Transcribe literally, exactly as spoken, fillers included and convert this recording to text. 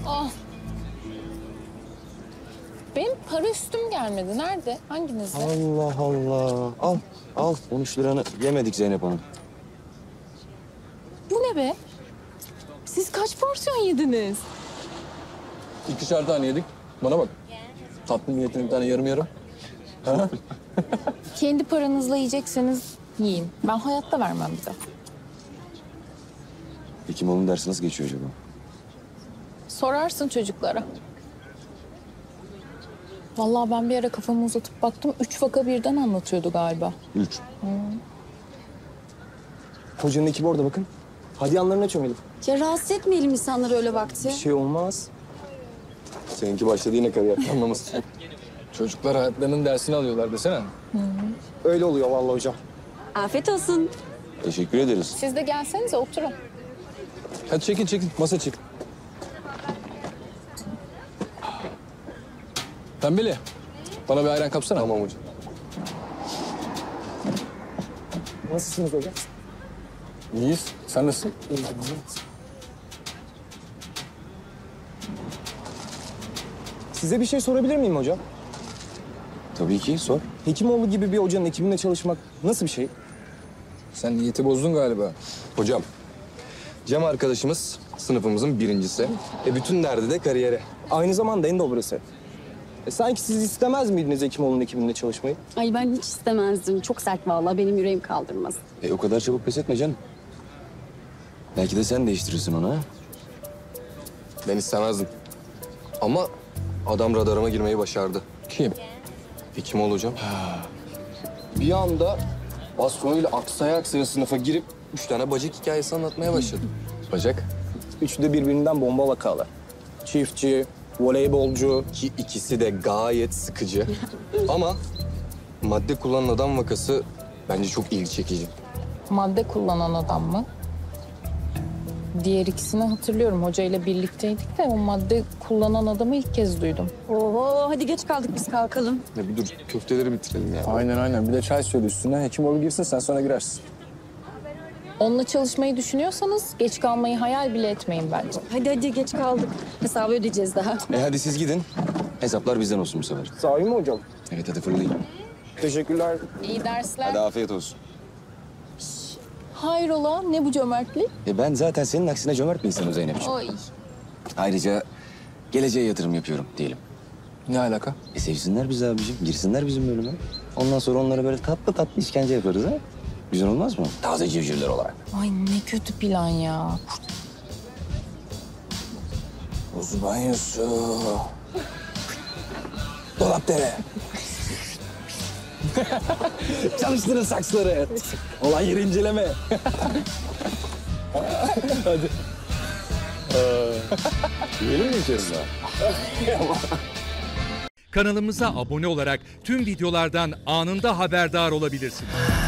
Ah. Benim para üstüm gelmedi. Nerede? Hanginizde? Allah Allah. Al, al. on üç liranı yemedik Zeynep Hanım. Bu ne be? Siz kaç porsiyon yediniz? İkişer tane yedik. Bana bak. Tatlı niyetine bir tane yarım yarım. Ha? Kendi paranızla yiyecekseniz yiyin. Ben hayatta vermem bir de. Hekimoğlu'nun dersi nasıl geçiyor acaba? Sorarsın çocuklara. Vallahi ben bir ara kafamı uzatıp baktım. Üç vaka birden anlatıyordu galiba. Üç. Hocanın ekibi orada bakın. Hadi yanlarına çömelim. Ya rahatsız etmeyelim insanları öyle vakti. Bir şey olmaz. Seninki başladı yine kariyer. Anlamasın. Çocuklar hayatlarının dersini alıyorlar desene. Öyle oluyor vallahi hocam. Afiyet olsun. Teşekkür ederiz. Siz de gelsenize oturun. Hadi çekin çekin. Masa çek. Pembeli. Bana bir ayran kapsana. Tamam hocam. Nasılsınız hocam? İyiyiz. Sen nasılsın? Size bir şey sorabilir miyim hocam? Tabii ki sor. Hekimoğlu gibi bir hocanın ekibinde çalışmak nasıl bir şey? Sen niyeti bozdun galiba. Hocam, Cem arkadaşımız sınıfımızın birincisi. E bütün derdi de kariyere. Aynı zamanda en dobrası. E, sanki siz istemez miydiniz Hekimoğlu'nun ekibinde çalışmayı? Ay ben hiç istemezdim. Çok sert vallahi benim yüreğim kaldırmaz. E o kadar çabuk pes etme canım. Belki de sen değiştirirsin onu ha. Ben istemezdim. Ama adam radarıma girmeyi başardı. Kim? Hekimoğlu hocam. Bir anda bastonuyla aksaya aksaya sınıfa girip üç tane bacak hikayesi anlatmaya başladı. Bacak. Üçü de birbirinden bomba vakalar. Çiftçi, voleybolcu. Ki ikisi de gayet sıkıcı. Ama madde kullanan adam vakası bence çok ilgi çekici. Madde kullanan adam mı? Diğer ikisini hatırlıyorum. Hocayla birlikteydik de o madde kullanan adamı ilk kez duydum. Oho hadi geç kaldık biz kalkalım. Ya bir dur, köfteleri bitirelim ya. Aynen aynen. Bir de çay söyle üstüne. Hekimoğlu girsin sen sonra girersin. Onunla çalışmayı düşünüyorsanız geç kalmayı hayal bile etmeyin bence. Hadi hadi geç kaldık. Hesabı ödeyeceğiz daha. E hadi siz gidin. Hesaplar bizden olsun bu sefer. Sahi mi hocam? Evet hadi fırlayın. Teşekkürler. İyi dersler. Hadi afiyet olsun. Hayrola ne bu cömertlik? E ben zaten senin aksine cömert bir insanım Zeynep'ciğim. Oy. Ayrıca geleceğe yatırım yapıyorum diyelim. Ne alaka? E sevsinler bizi abicim, girsinler bizim bölüme. Ondan sonra onlara böyle tatlı tatlı işkence yaparız ha. Güzel olmaz mı? Taze civcivler olarak. Ay ne kötü plan ya. Buz banyosu. Dolapdere. Çalıştırın saksları. Olan yeri inceleme. Hadi. Yiyelim mi içerisinde? Kanalımıza abone olarak tüm videolardan anında haberdar olabilirsiniz.